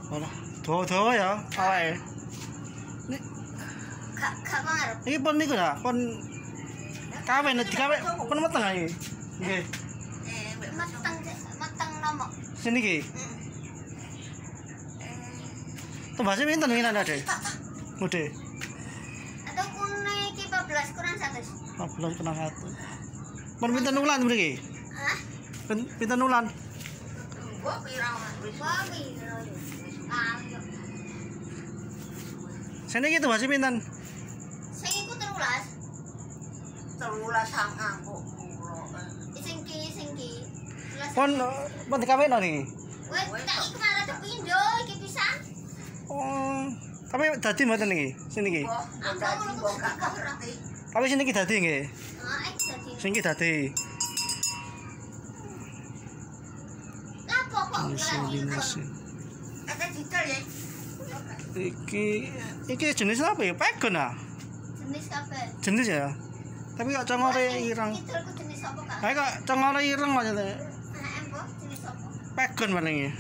Ora, dawa-dawa ya awake. Gak pengaruh. Iki pun niku ya, pun kawin dikawe pun meteng ae. Nggih. Meteng nomok. Sini iki. Tembase pinten iki Nanda, Dek? Mode. Atau kune iki 14 kurang 100. 14 kena 1. Pun pinten wulan mriki? Hah? Pinten wulan? Gua pira wis. Gua pira. Ayo. Sini iki tembase pinten? Sing iku 13. 13 sangang kok. Sing ki. Pun dikawinno niki. Wes tak iki malah dipindho iki pisan. Oh, tapi dadi mboten niki. Sini iki. Dadi kok gak ngerti. Tapi sini iki dadi nggih. Heeh, dadi. Sing iki dadi. Lapo kok Mesin. Ada detail ya. Iki jenis apa ya? Pegon ah. Jenis kabeh. Jenis ya. Tapi kok congore ireng. Idulku jenis apa, Kak? Kayak kok congore ireng maksudnya. Empok jenis apa? Pegon paling ya.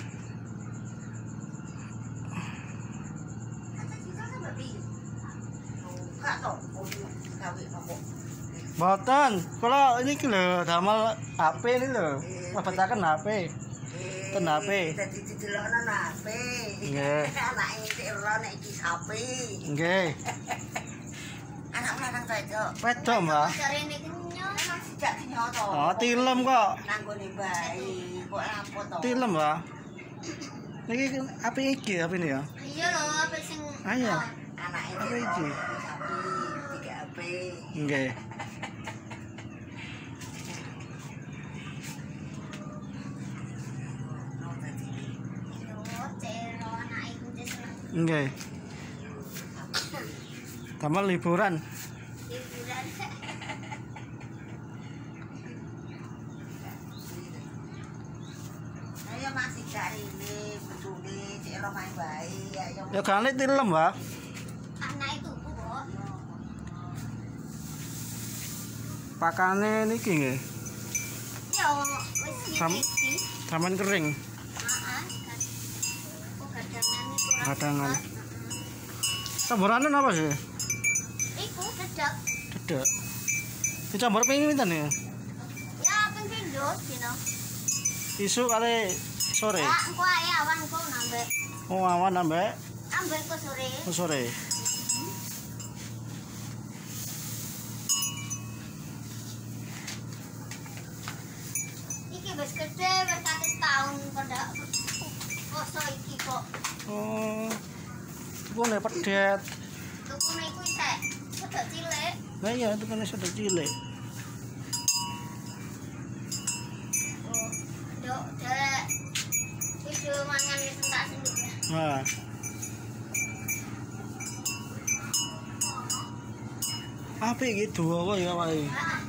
Ada detail sampe piye? Gak tau. Gawe apa? Mboten. Kalau ini ki lho damel HP ini lho. Mabetaken HP. Ten HP. Dadi didelokno HP. Nggih. Anake iki ora nek iki sapi. Nggih. Anak lanang ta itu. Wedok, Mbak. Jarene iki Emang sejak dinyoto. Oh, tilem kok. Nanggone bayi. Kok apa to? Tilem, Mbak. Iki api iki apa ini ya? Iya lho, apa sing Ayo. Anake Apa iki? sapi 3 HP. Nggih. cero anak iku wis Nggih. Damel liburan. liburan. Ayo masih cari ini bojone cek ora main bayi ayo. Ya gane tilem, Mbak. Anak itu kok. Pakane niki nggih. Ya wis Sam- iki. Saman kering. Heeh. Kok gadangan iku ora. Gadangan. Campurannya apa sih? Iku dedak. Dedek. Dicampur ping pinten ya? Ya ping pindho dino. Isu kali sore. Ya engko ae awan engko nambah. Oh, awan ambek Ambek kok sore. sore. Iki wis gede wis katis taun pada poso iki kok. Oh. Tukune pedet. Tukune iku isek sedek cilik. Lah iya, tukune sudah cilik. Oh, nduk dek. Video mangan wis entak senduk. Nah. Apa iki dua wae ya wae.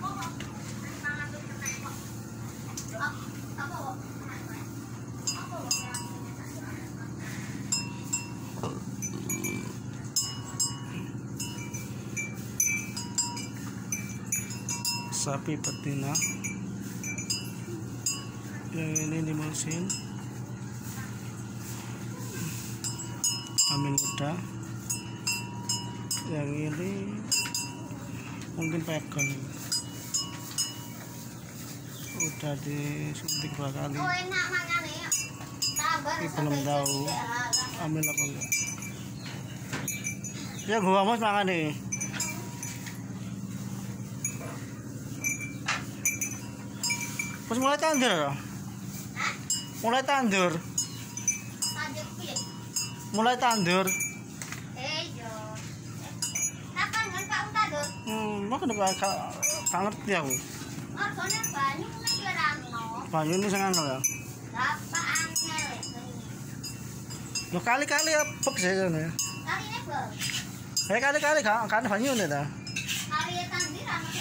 Sapi betina. Yang ini limusin. Hamil muda. Yang ini mungkin pegon. Udah disuntik 2 kali. Oh enak mangane ya. Tambah Ini belum tahu hamil apa enggak. Ya gua mas makan nih. Pas mulai tandur. Hah? Mulai tandur. Lanjut piye? Mulai tandur. Yo. Kapan kan Pak Utadut? Mau kenapa gak ngerti aku. Mergone banyu iki ora ono. Banyu ini sing angel ya. Bapak angel. Lo kali-kali ya pek sih jane. Kaline bol. Kali-kali kan banyu nih ta. Kali tandir ana.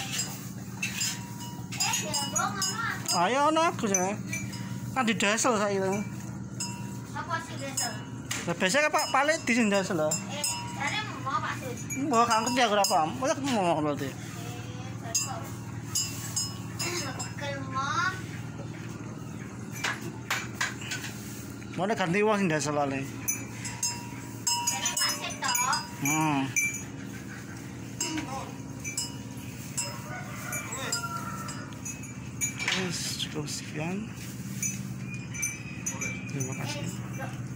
Dembong ono aku. Ayo ana aku sih. Kan di desel saiki. Apa sih desel? Lah biasa Pak palit di sing desel lho. Jare mau Pak Sus. Mbok gak ngerti aku ora paham. Masa mau berarti. Mana ganti uang sing desel ale. Cukup sekian. Terima kasih.